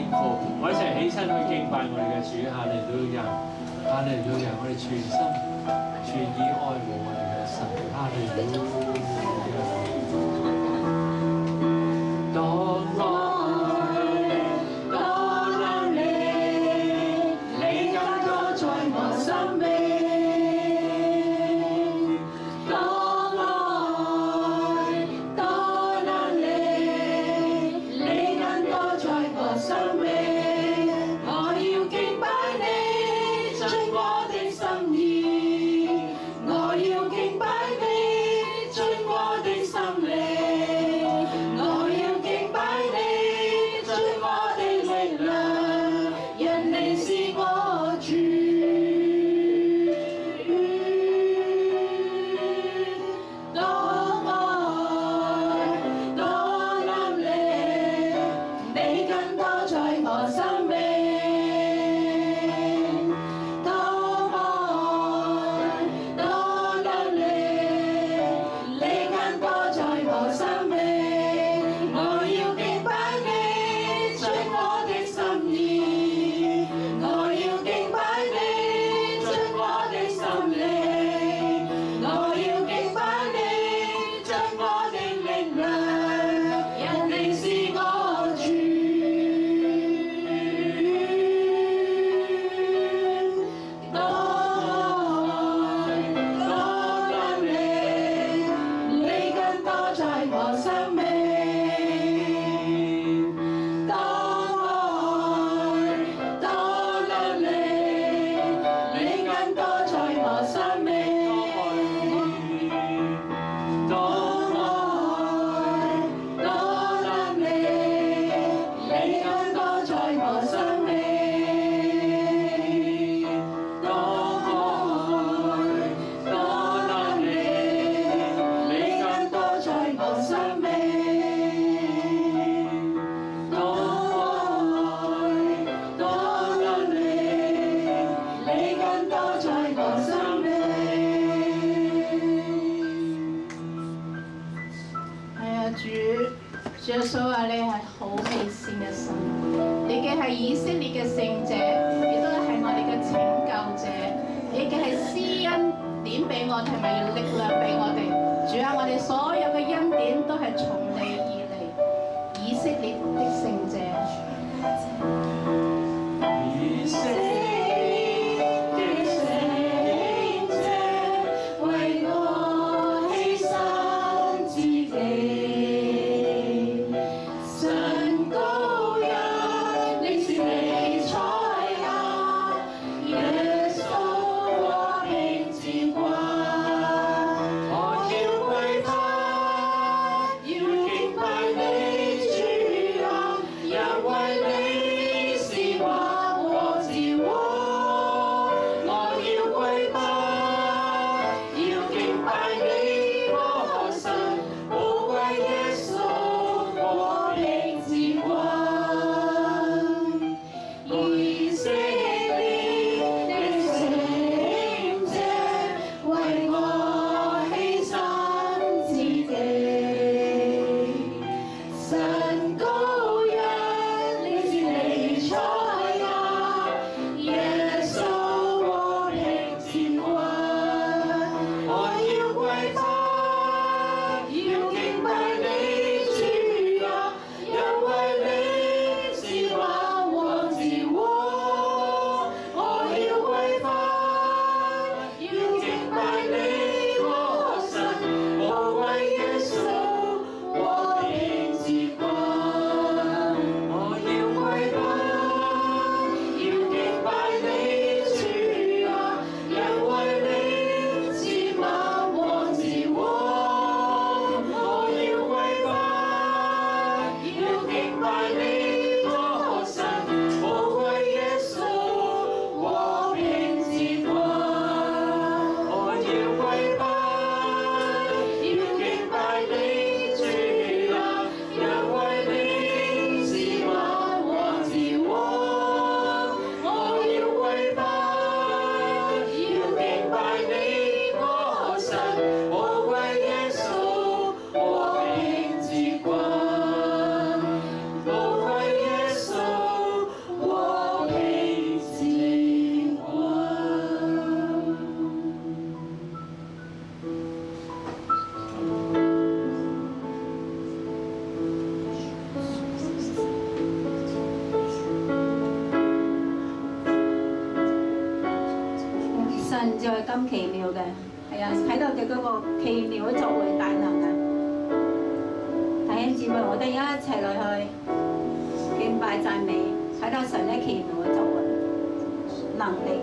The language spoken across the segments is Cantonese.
服，我一齊起身去敬拜我哋嘅主，哈利路亞，哈利路亞，我哋全心全意愛護我哋嘅神，哈利路亞。當愛當能力，你更多在我生命。 主耶穌啊，你係好美善嘅神，你嘅係以色列嘅聖者，亦都係我哋嘅拯救者，你嘅係施恩典俾我哋，係咪力量俾我哋？主啊，我哋所有嘅恩典都係從你而嚟，以色列的聖者。以色列的聖者，為我犧牲自己。 敬拜你。 在係咁奇妙嘅，係啊，睇到佢嗰個奇妙嘅作為大能啊！弟兄姊妹，我哋而家一齊落去敬拜讚美，睇到神嘅奇妙嘅作為能力。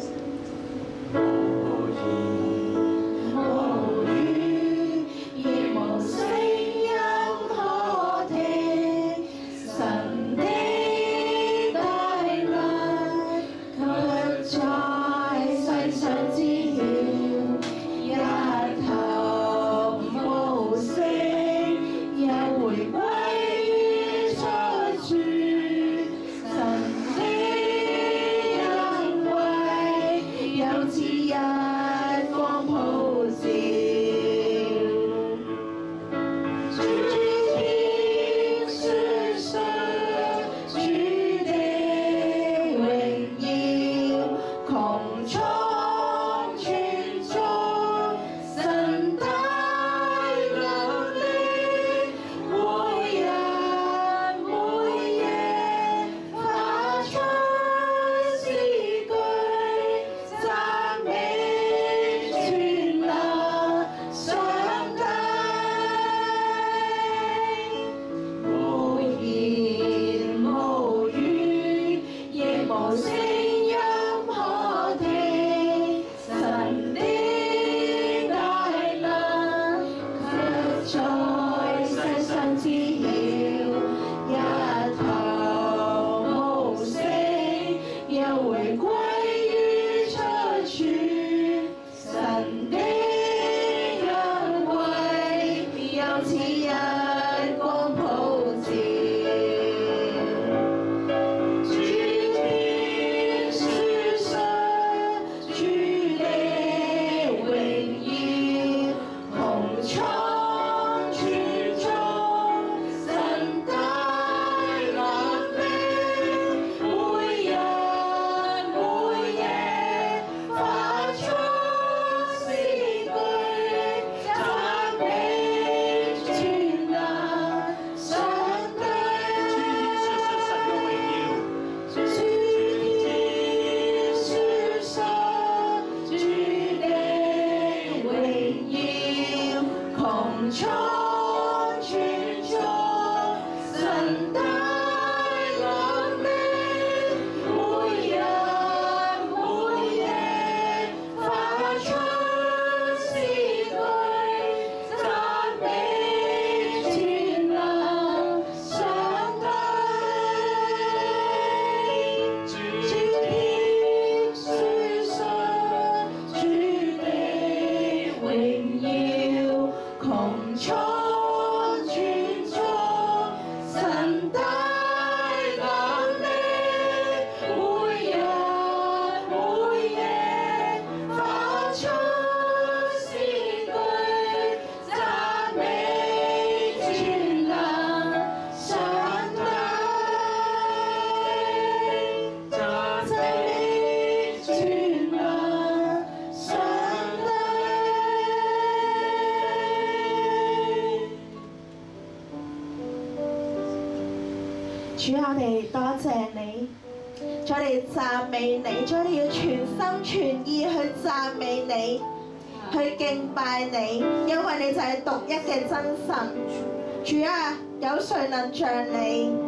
主，我哋多謝你，主，我哋讚美你，主，我哋要全心全意去讚美你，去敬拜你，因為你就係獨一嘅真神。主啊，有誰能像你？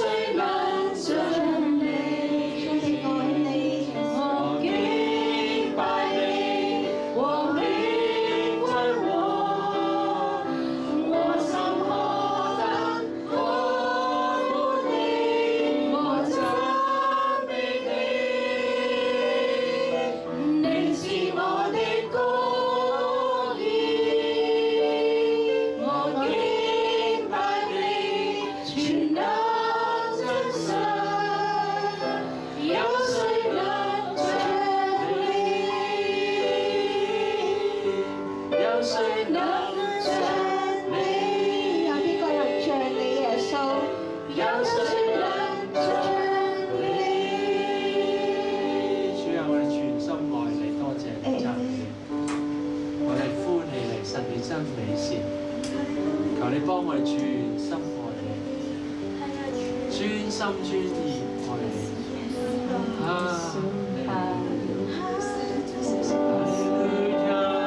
誰能像你？我敬拜你，我永為我心何等渴慕你，我讚美你，你是我的歌兒，我敬拜你，全能真實，有誰能像你？有誰能像你？ 有邊個能像你耶穌？ 有誰能像你？ 主啊，我哋全心愛你，多謝你讚美你，我哋歡喜你，神你真美善，求你幫我哋全心愛你，專心專意愛你。哈利路亞，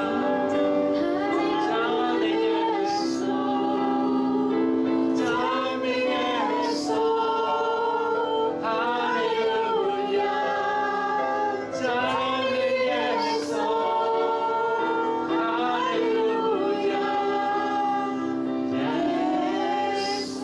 讚美耶穌，讚美耶穌，哈利路亞，讚美耶穌，哈利路亞，耶穌，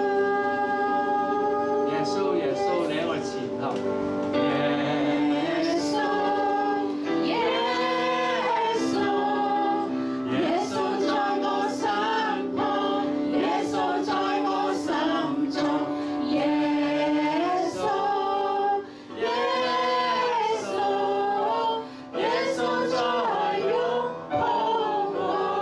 耶穌，耶穌，你喺我哋前後，耶穌。 耶穌，耶穌在我身旁，耶穌在我心中，耶穌，耶穌，耶穌在擁抱我，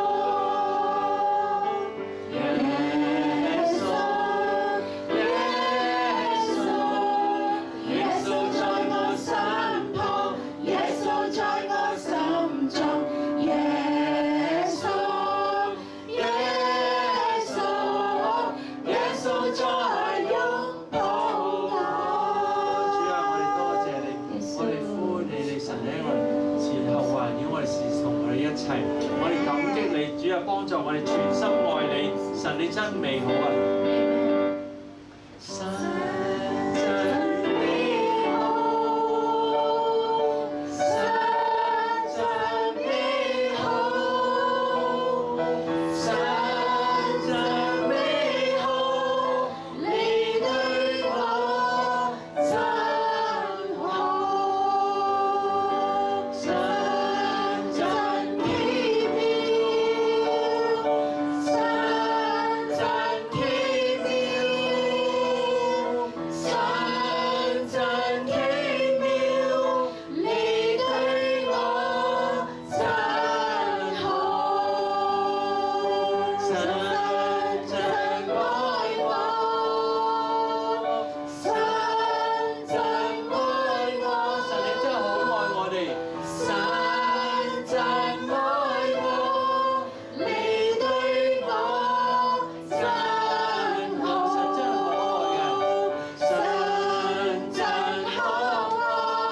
耶穌，耶穌，耶穌在我身旁，耶穌在我心中，耶穌，耶穌，耶穌在擁抱我。 主啊，我哋多謝你，我哋歡喜你，神喺我哋前後環繞我哋侍從我哋一齊，我哋感激你，主啊，幫助我哋全心愛你，神你真美好啊！神真美好，神真美好，神真美好，你對我真好，神真奇妙，神真奇妙，神真奇妙，你對我真好，神真愛我，神真愛我，神你真係好愛我哋，神真愛我，你對我真好，神真可愛嘅，神真可愛，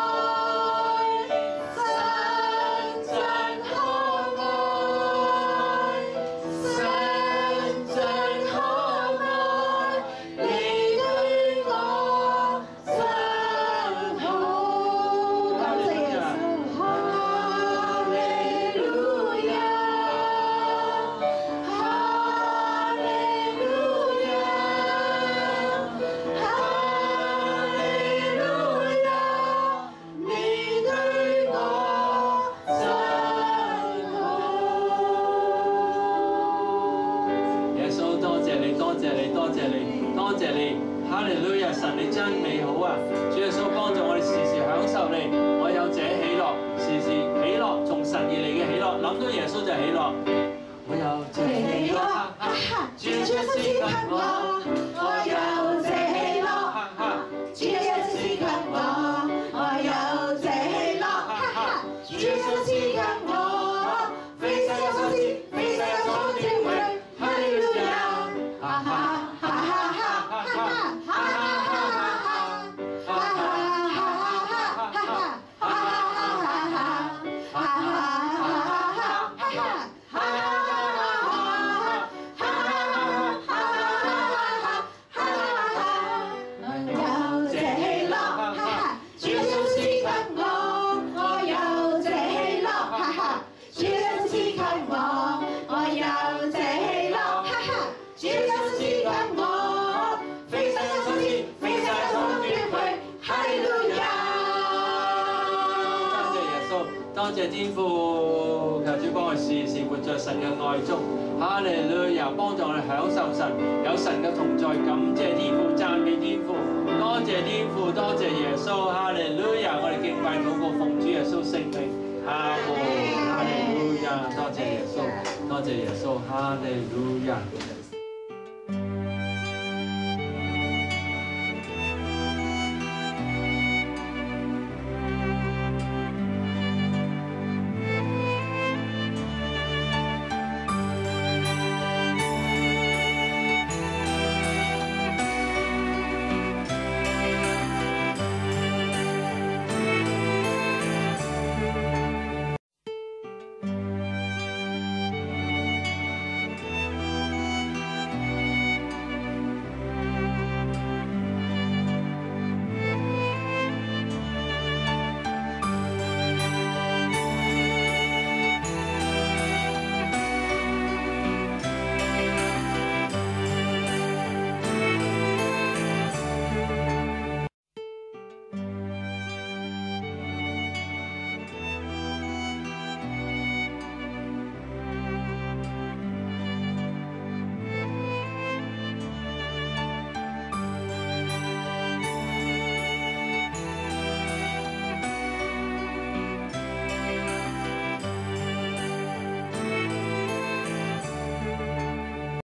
神真可愛，神真可愛，你對我真好。 感謝耶穌。 哈利路亞，哈利路亞，哈利路亞，你對我真好。 耶穌，多謝你，多謝你，多謝你，多謝你，哈利路亞，神你真美好啊！主耶穌幫助我哋時時享受你，我有這喜樂，時時喜樂，從神而嚟嘅喜樂，諗到耶穌就喜樂，我有這喜樂，主耶穌賜給我， 我有這喜樂，主耶穌賜給我，我有這喜樂，主耶穌賜給我，非世界所賜，非世界所稱榮，哈利路亞，哈哈哈哈哈哈哈哈哈哈哈哈哈哈。 多謝天父，求主幫我時時活在神嘅愛中。哈利路亞，幫助我哋享受神，有神嘅同在，感謝天父，讚美天父，多謝天父，多謝耶穌。哈利路亞，我哋敬拜禱告，奉主耶穌聖名。哈利路亞，多謝耶穌，多謝耶穌，哈利路亞。